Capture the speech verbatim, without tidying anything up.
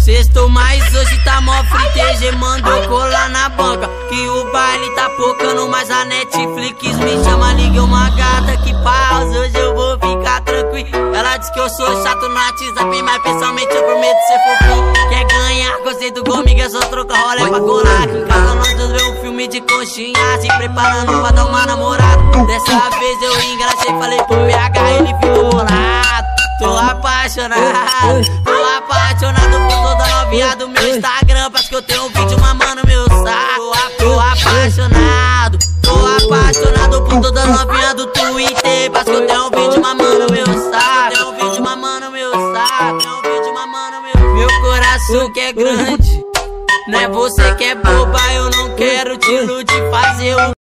Sextou, mas hoje tá mó fritege, mandou colar na banca. Que o baile tá focando, mas a Netflix me chama. Liguei uma gata que pausa, hoje eu vou ficar tranquilo. Ela diz que eu sou chato no WhatsApp, mas pessoalmente eu prometo ser fofinho. Quer ganhar, gostei do comigo, é só trocar rolê pra colar. Aqui em casa nós dois vê um filme de conchinha, se preparando pra dar uma namorada. Dessa vez eu engraxei, falei pro P H, ele ficou bolado. Tô apaixonado, tô apaixonado por toda novinha do meu Instagram. Parece que eu tenho um vídeo mamando meu saco. Tô apaixonado, tô apaixonado por toda novinha do Twitter. Parece que eu tenho um vídeo mamando meu saco. Tenho um vídeo mamando meu saco. Tenho um vídeo mamando meu. Meu coração que é grande, não é você que é boba. Eu não quero te iludir, fazer o